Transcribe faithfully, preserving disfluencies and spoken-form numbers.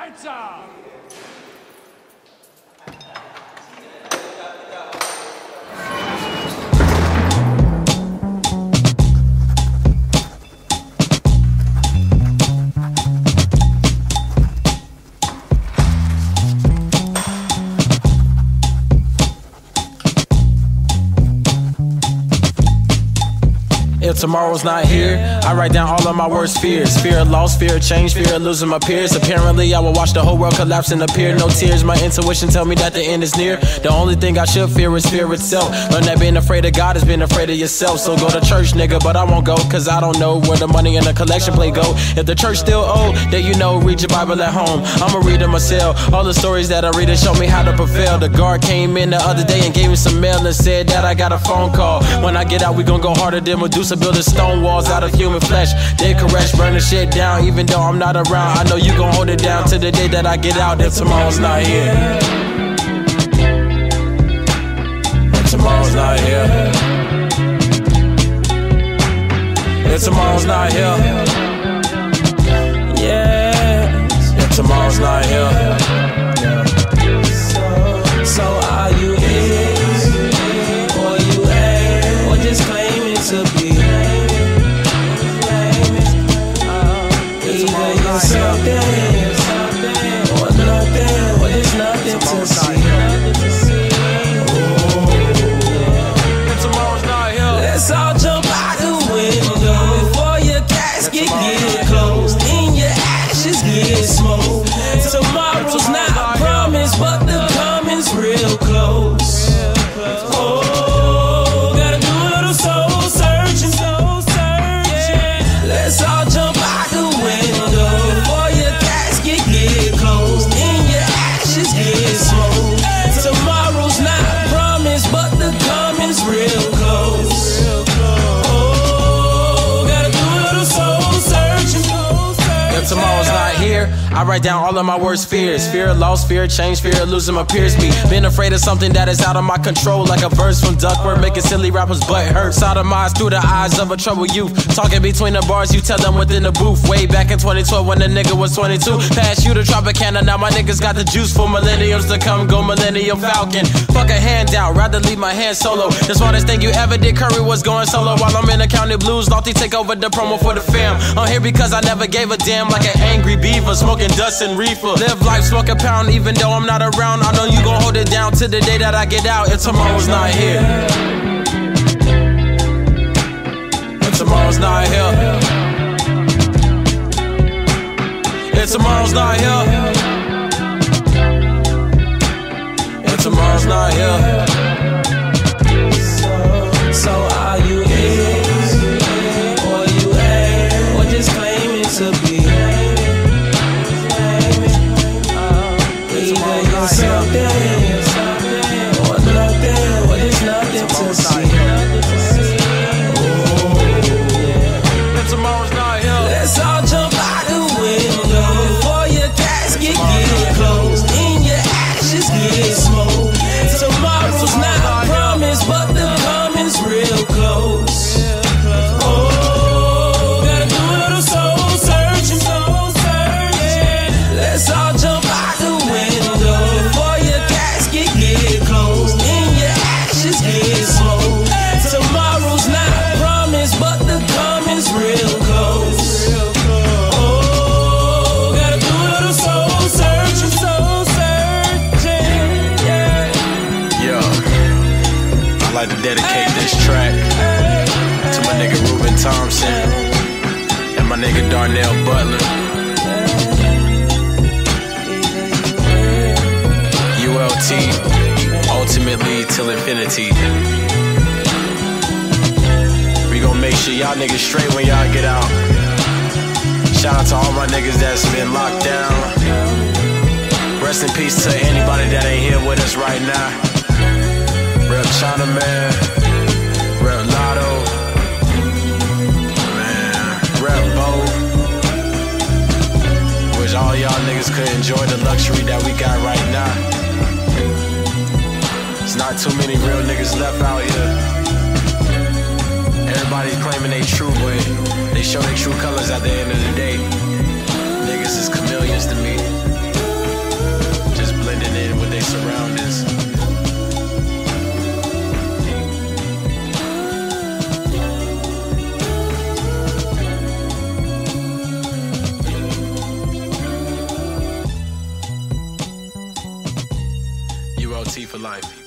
Lights out! If tomorrow's not here, I write down all of my worst fears. Fear of loss, fear of change, fear of losing my peers. Apparently I will watch the whole world collapse and appear. No tears, my intuition tell me that the end is near. The only thing I should fear is fear itself. Learn that being afraid of God is being afraid of yourself. So go to church, nigga, but I won't go, cause I don't know where the money and the collection plate go. If the church still owe, then you know, read your Bible at home. I'ma read it myself. All the stories that I read it show me how to prevail. The guard came in the other day and gave me some mail and said that I got a phone call. When I get out, we gon' go harder than Medusa, building stone walls out of human flesh. They caress, burn the shit down, even though I'm not around. I know you gon' hold it down to the day that I get out. If tomorrow's not here, if tomorrow's not here, if tomorrow's not here, yes, if tomorrow's not here. So, so are you in, or you ain't, or just claiming to be? Something, or nothing, or there's nothing to see. If tomorrow's not here, let's all jump out the window before your casket get closed and your ashes get smoked. Tomorrow's not promised, but the coming's real close. Oh, gotta do a little soul searching, soul searching. Let's all jump out the window. Tomorrow's not promised, but the coming's real close. Oh, gotta do a little soul searching. If tomorrow's not here, I write down all of my worst fears. Fear of loss, fear of change, fear of losing my peers. Me being afraid of something that is out of my control, like a verse from Duckworth, making silly rappers butt hurt. Sodomized through the eyes of a troubled youth. Talking between the bars, you tell them within the booth. Way back in twenty twelve when the nigga was twenty-two. Pass you the Tropicana, now my niggas got the juice for millenniums to come. Go Millennium Falcon. Fuck a handout, rather leave my hand solo. The smartest thing you ever did, Curry, was going solo. While I'm in the county blues, Lofty take over the promo for the fam. I'm here because I never gave a damn, like an angry beaver, smoking dust and reefer. Live life, smoke a pound, even though I'm not around. I know you gon' hold it down to the day that I get out. If tomorrow's not here, if tomorrow's not here, if tomorrow's not here, if tomorrow's not here. So, so are you in, or you ain't, or just claiming to be? Something, or nothing, or there's nothing to see. If tomorrow's not here, let's all jump out the window before your casket get closed and your ashes get smoked. Tomorrow's not promised, but the coming's real close. Oh, gotta do a little soul searching, soul searching. Let's all jump out the window. Tomorrow's not promised, but the coming's real close. Oh, gotta do a little soul searching, soul searching, yeah. Yo, I'd like to dedicate this track to my nigga Ruben Thompson and my nigga Darnell Butler. U L T, ultimately till infinity. We gon' make sure y'all niggas straight when y'all get out. Shout out to all my niggas that's been locked down. Rest in peace to anybody that ain't here with us right now. Rep China Man, Rep Lotto, man, Rep Bo. Wish all y'all niggas could enjoy the luxury that we got right now. There's not too many real niggas left out here. Everybody's claiming they true, but they show their true colors at the end of the day. Niggas is chameleons to me. T for life.